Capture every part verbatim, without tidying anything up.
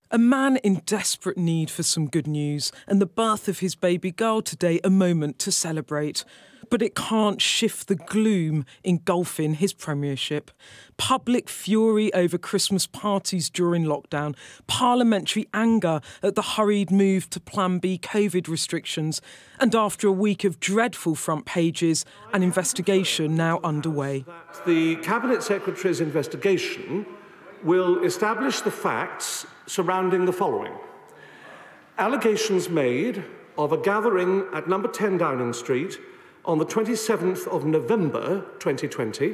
A man in desperate need for some good news, and the birth of his baby girl today a moment to celebrate. But it can't shift the gloom engulfing his premiership. Public fury over Christmas parties during lockdown, parliamentary anger at the hurried move to Plan B COVID restrictions, and after a week of dreadful front pages, an investigation now underway. The Cabinet Secretary's investigation will establish the facts surrounding the following. Allegations made of a gathering at number ten Downing Street on the twenty-seventh of November twenty twenty,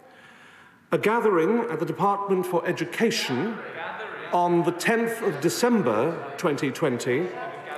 a gathering at the Department for Education on the tenth of December twenty twenty,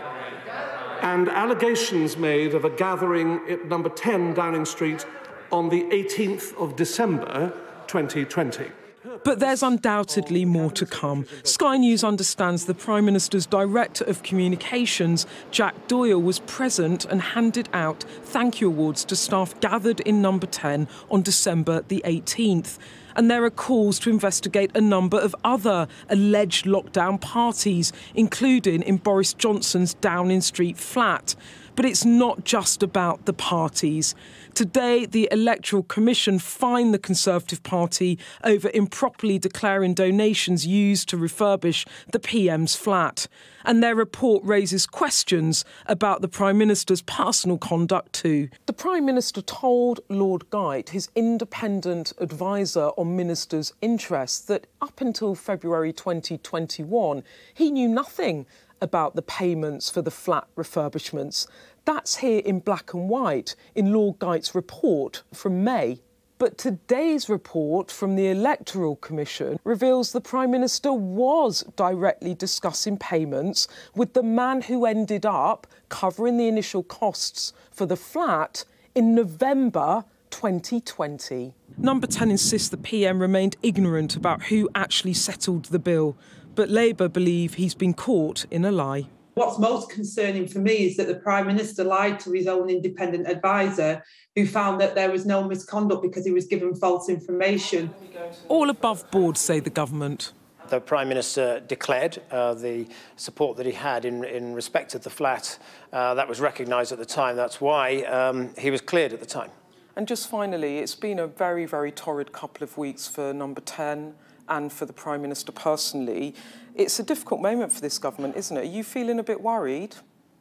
and allegations made of a gathering at number ten Downing Street on the eighteenth of December twenty twenty. But there's undoubtedly more to come. Sky News understands the Prime Minister's Director of Communications, Jack Doyle, was present and handed out thank you awards to staff gathered in number ten on December the eighteenth. And there are calls to investigate a number of other alleged lockdown parties, including in Boris Johnson's Downing Street flat. But it's not just about the parties. Today, the Electoral Commission fined the Conservative Party over improperly declaring donations used to refurbish the P M's flat. And their report raises questions about the Prime Minister's personal conduct too. The Prime Minister told Lord Geidt, his independent adviser on ministers' interests, that up until February twenty twenty-one, he knew nothing about the payments for the flat refurbishments. That's here in black and white in Lord Geidt's report from May. But today's report from the Electoral Commission reveals the Prime Minister was directly discussing payments with the man who ended up covering the initial costs for the flat in November twenty twenty. Number ten insists the P M remained ignorant about who actually settled the bill, but Labour believe he's been caught in a lie. What's most concerning for me is that the Prime Minister lied to his own independent adviser, who found that there was no misconduct because he was given false information. All above board, say the government. The Prime Minister declared uh, the support that he had in, in respect of the flat. Uh, that was recognised at the time. That's why um, he was cleared at the time. And just finally, it's been a very, very torrid couple of weeks for Number ten and for the Prime Minister personally. It's a difficult moment for this government, isn't it? Are you feeling a bit worried?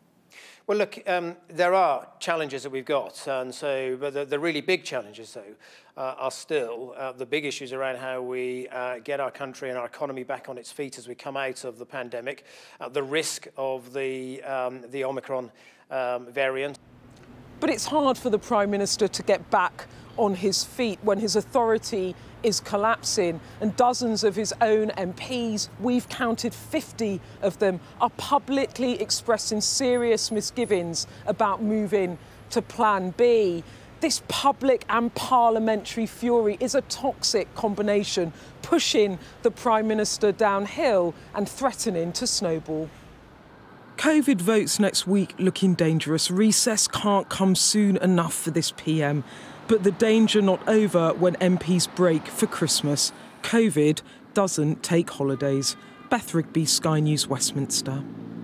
Well, look, um, there are challenges that we've got, and so but the, the really big challenges, though, uh, are still uh, the big issues around how we uh, get our country and our economy back on its feet as we come out of the pandemic, uh, the risk of the, um, the Omicron um, variant. But it's hard for the Prime Minister to get back on his feet when his authority is collapsing and dozens of his own M Ps, we've counted fifty of them, are publicly expressing serious misgivings about moving to Plan B. This public and parliamentary fury is a toxic combination, pushing the Prime Minister downhill and threatening to snowball. COVID votes next week looking dangerous. Recess can't come soon enough for this P M. But the danger not over when M Ps break for Christmas. COVID doesn't take holidays. Beth Rigby, Sky News, Westminster.